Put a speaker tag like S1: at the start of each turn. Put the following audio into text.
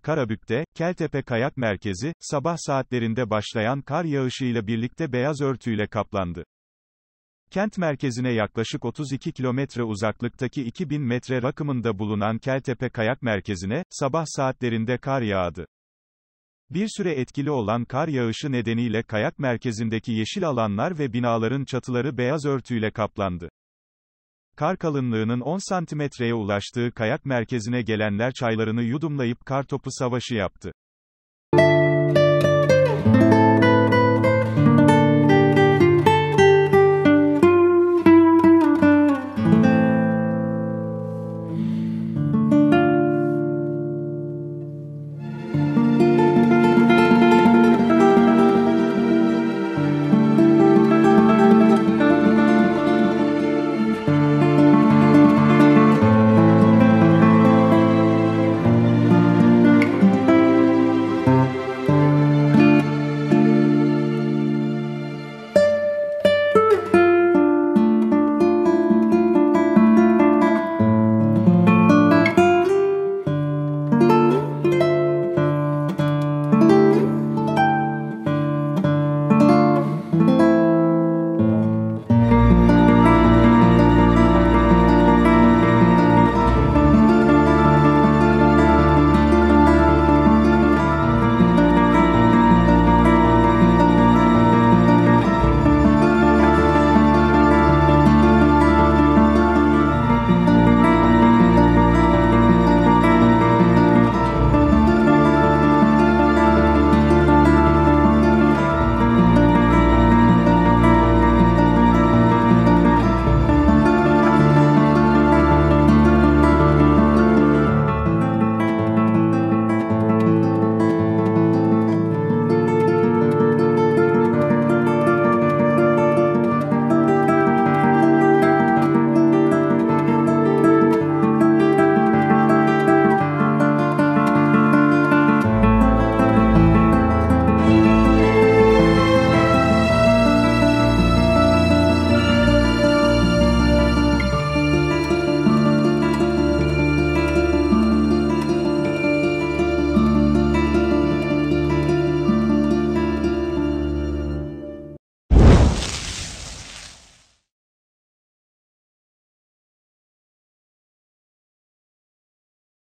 S1: Karabük'te, Keltepe Kayak Merkezi, sabah saatlerinde başlayan kar yağışıyla birlikte beyaz örtüyle kaplandı. Kent merkezine yaklaşık 32 kilometre uzaklıktaki 2000 metre rakımında bulunan Keltepe Kayak Merkezi'ne, sabah saatlerinde kar yağdı. Bir süre etkili olan kar yağışı nedeniyle kayak merkezindeki yeşil alanlar ve binaların çatıları beyaz örtüyle kaplandı. Kar kalınlığının 10 santimetreye ulaştığı kayak merkezine gelenler çaylarını yudumlayıp kartopu savaşı yaptı.